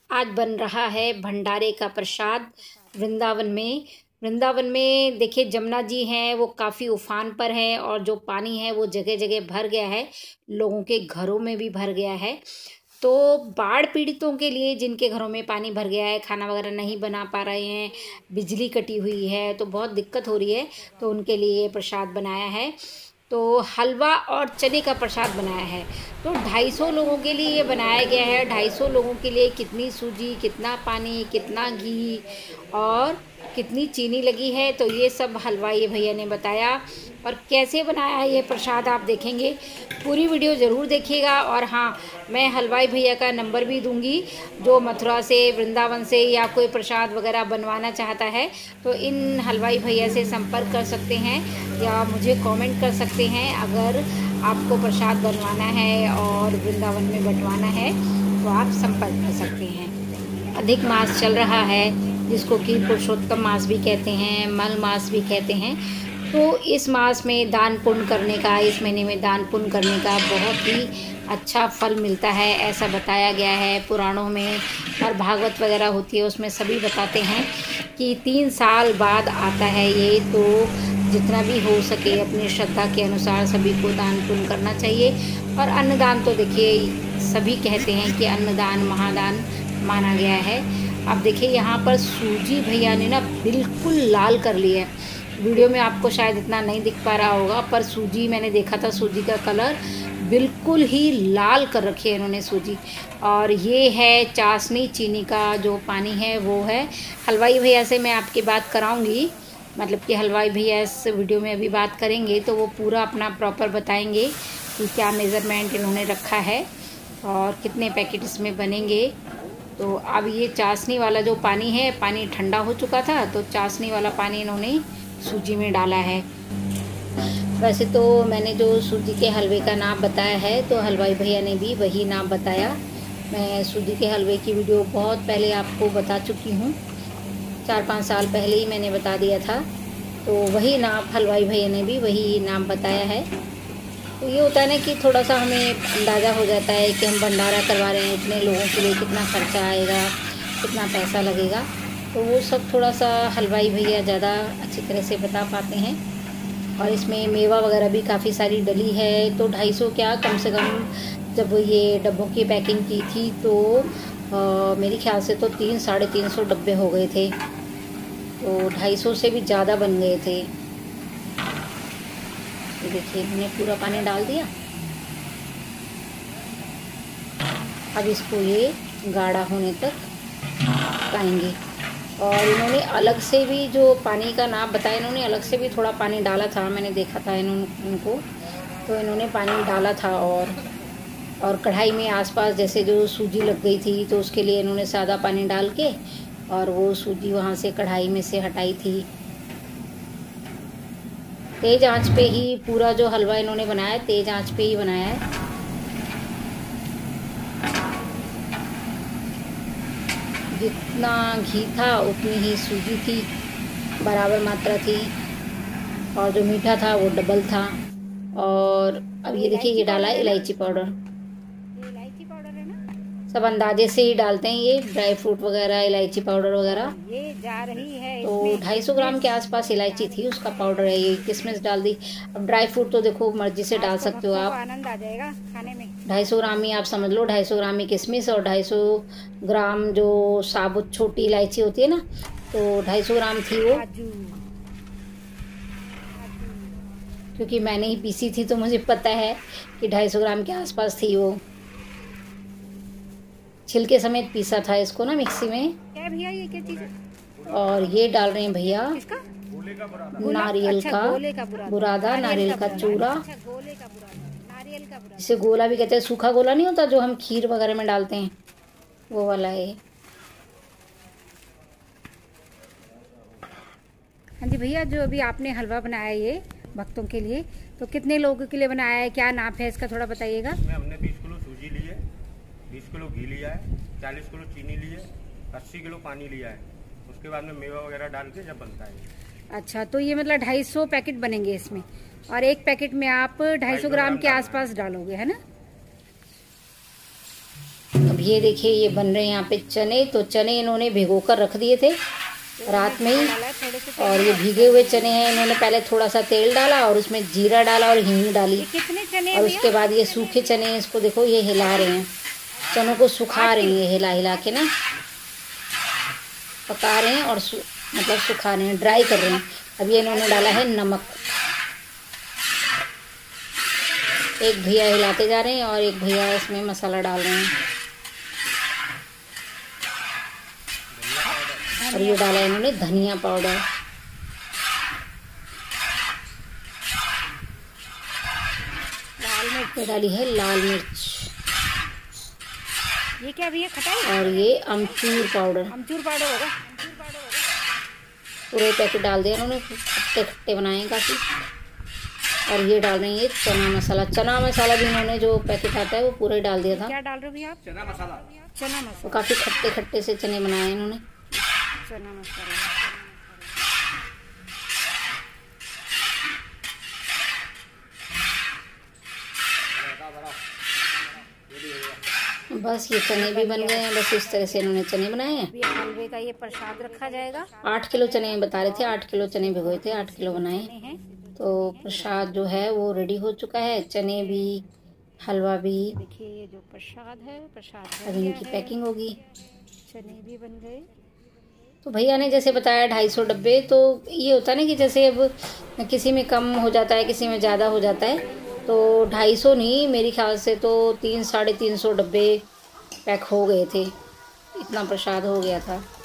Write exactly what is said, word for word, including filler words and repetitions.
आज बन रहा है भंडारे का प्रसाद वृंदावन में। वृंदावन में देखिए जमुना जी हैं, वो काफ़ी उफान पर हैं और जो पानी है वो जगह जगह भर गया है, लोगों के घरों में भी भर गया है। तो बाढ़ पीड़ितों के लिए जिनके घरों में पानी भर गया है, खाना वगैरह नहीं बना पा रहे हैं, बिजली कटी हुई है, तो बहुत दिक्कत हो रही है, तो उनके लिए ये प्रसाद बनाया है। तो हलवा और चने का प्रसाद बनाया है। तो ढाई सौ लोगों के लिए ये बनाया गया है। ढाई सौ लोगों के लिए कितनी सूजी, कितना पानी, कितना घी और कितनी चीनी लगी है, तो ये सब हलवाई भैया ने बताया। और कैसे बनाया है ये प्रसाद आप देखेंगे, पूरी वीडियो ज़रूर देखिएगा। और हाँ, मैं हलवाई भैया का नंबर भी दूंगी, जो मथुरा से, वृंदावन से या कोई प्रसाद वगैरह बनवाना चाहता है तो इन हलवाई भैया से संपर्क कर सकते हैं या मुझे कमेंट कर सकते हैं। अगर आपको प्रसाद बनवाना है और वृंदावन में बंटवाना है तो आप संपर्क कर सकते हैं। अधिक मास चल रहा है, जिसको कि पुरुषोत्तम मास भी कहते हैं, मल मास भी कहते हैं। तो इस मास में दान पुण्य करने का, इस महीने में दान पुण्य करने का बहुत ही अच्छा फल मिलता है, ऐसा बताया गया है पुराणों में। और भागवत वगैरह होती है, उसमें सभी बताते हैं कि तीन साल बाद आता है ये। तो जितना भी हो सके अपनी श्रद्धा के अनुसार सभी को दान पुण्य करना चाहिए। और अन्नदान तो देखिए सभी कहते हैं कि अन्नदान महादान माना गया है। अब देखिए यहाँ पर सूजी भैया ने ना बिल्कुल लाल कर ली है। वीडियो में आपको शायद इतना नहीं दिख पा रहा होगा, पर सूजी मैंने देखा था, सूजी का कलर बिल्कुल ही लाल कर रखी है इन्होंने सूजी। और ये है चाशनी, चीनी का जो पानी है वो है। हलवाई भैया से मैं आपकी बात कराऊंगी, मतलब कि हलवाई भैया इस वीडियो में अभी बात करेंगे तो वो पूरा अपना प्रॉपर बताएंगे कि क्या मेज़रमेंट इन्होंने रखा है और कितने पैकेट इसमें बनेंगे। तो अब ये चाशनी वाला जो पानी है, पानी ठंडा हो चुका था, तो चाशनी वाला पानी इन्होंने सूजी में डाला है। वैसे तो मैंने जो सूजी के हलवे का नाम बताया है, तो हलवाई भैया ने भी वही नाम बताया। मैं सूजी के हलवे की वीडियो बहुत पहले आपको बता चुकी हूँ, चार पाँच साल पहले ही मैंने बता दिया था। तो वही नाम हलवाई भैया ने भी वही नाम बताया है। तो ये होता है ना कि थोड़ा सा हमें अंदाज़ा हो जाता है कि हम भंडारा करवा रहे हैं, इतने लोगों के लिए कितना खर्चा आएगा, कितना पैसा लगेगा। तो वो सब थोड़ा सा हलवाई भैया ज़्यादा अच्छी तरह से बता पाते हैं। और इसमें मेवा वगैरह भी काफ़ी सारी डली है। तो ढाई सौ क्या, कम से कम जब ये डब्बों की पैकिंग की थी तो आ, मेरे ख्याल से तो तीन साढ़े तीन सौ डब्बे हो गए थे। तो ढाई सौ से भी ज़्यादा बन गए थे। ये देखिए मैंने पूरा पानी डाल दिया। अब इसको ये गाढ़ा होने तक पकाएंगे। और इन्होंने अलग से भी जो पानी का नाप बताया, इन्होंने अलग से भी थोड़ा पानी डाला था, मैंने देखा था इन्होंने उनको। तो इन्होंने पानी डाला था और और कढ़ाई में आसपास जैसे जो सूजी लग गई थी, तो उसके लिए इन्होंने सादा पानी डाल के और वो सूजी वहाँ से कढ़ाई में से हटाई थी। तेज़ आंच पे ही पूरा जो हलवा इन्होंने बनाया है, तेज़ आंच पे ही बनाया है। जितना घी था उतनी ही सूजी थी, बराबर मात्रा थी। और जो मीठा था वो डबल था। और अब ये देखिए ये डाला है इलायची पाउडर। इलायची पाउडर है ना, सब अंदाजे से ही डालते हैं ये, ड्राई फ्रूट वगैरह, इलायची पाउडर वगैरह। ये जा रही है तो ढाई सौ ग्राम के आसपास इलायची थी, उसका पाउडर है ये। किशमिश डाल दी। अब ड्राई फ्रूट तो देखो मर्जी से डाल सकते हो आप, आनंद आ जाएगा खाने में। ढाई सौ ग्राम ही आप समझ लो, ढाई सौ ग्राम ही किशमिश और ढाई सौ ग्राम जो साबुत छोटी इलायची होती है ना, तो ढाई सौ ग्राम थी वो। क्योंकि मैंने ही पीसी थी तो मुझे पता है कि ढाई सौ ग्राम के आसपास थी वो। छिलके समेत पीसा था इसको ना मिक्सी में। क्या भैया ये क्या चीज़ है? और ये डाल रहे हैं भैया नारियल अच्छा, का गोले का बुरादा, बुरादा, नारियल का चूरा। अच्छा, गोले का बुरादा, नारियल का बुरादा। इसे गोला भी कहते हैं। सूखा गोला नहीं होता जो हम खीर वगैरह में डालते हैं, वो वाला है। हाँ जी भैया, जो अभी आपने हलवा बनाया ये भक्तों के लिए, तो कितने लोगों के लिए बनाया है, क्या नाप है इसका, थोड़ा बताइएगा। इसमें हमने बीस किलो सूजी ली है, बीस किलो घी लिया है, चालीस किलो चीनी ली है, अस्सी किलो पानी लिया है। उसके बाद में मेवा वगैरह डाल के जब बनता है। अच्छा, तो ये मतलब ढाई सौ पैकेट बनेंगे इसमें, और एक पैकेट में आप ढाई सौ ग्राम के आसपास डालोगे, है ना। अब ये देखिए ये बन रहे हैं यहाँ पे चने। तो चने इन्होंने भिगो कर रख दिए थे रात में ही, और ये भीगे हुए चने हैं। इन्होंने पहले थोड़ा सा तेल डाला और उसमें जीरा डाला और हींग डाली, कितने चने और उसके बाद ये सूखे चने हैं, इसको देखो ये हिला रहे हैं, चनों को सुखा रहे हैं, ये हिला हिला के ना पका रहे हैं और सु, मतलब सुखा रहे हैं, ड्राई कर रहे हैं। अब ये इन्होंने डाला है नमक। एक भैया हिलाते जा रहे हैं और एक भैया इसमें मसाला डाल रहे हैं, और ये डाला है इन्होंने धनिया पाउडर। लाल मिर्च डाली है लाल मिर्च, ये क्या भैया खटाई? और ये अमचूर पाउडर, अमचूर पाउडर होगा। पूरे पैकेट डाल दिया इन्होंने, खट्टे खट्टे बनाए हैं काफ़ी। और ये डाल रहे हैं ये चना मसाला। चना मसाला भी इन्होंने जो पैकेट आता है वो पूरे डाल दिया था। क्या डाल रहे हो भैया आप? चना मसाला। चना मसाला तो काफ़ी खट्टे खट्टे से चने बनाए हैं इन्होंने। चना मसाला बस ये चने भी बन गए हैं। बस इस तरह से इन्होंने चने बनाए हैं। अभी हलवे का ये प्रसाद रखा जाएगा। आठ किलो चने बता रहे थे, आठ किलो चने भिगोए थे, आठ किलो बनाए। तो प्रसाद जो है वो रेडी हो चुका है, चने भी हलवा भी। देखिए ये जो प्रसाद है, प्रसाद अब इनकी पैकिंग होगी। चने भी बन गए। तो भैया ने जैसे बताया ढाई सौ डब्बे। तो ये होता है ना कि जैसे अब किसी में कम हो जाता है, किसी में ज़्यादा हो जाता है। तो ढाई सौ नहीं, मेरे ख्याल से तो तीन साढ़े तीन सौ डब्बे पैक हो गए थे, इतना प्रसाद हो गया था।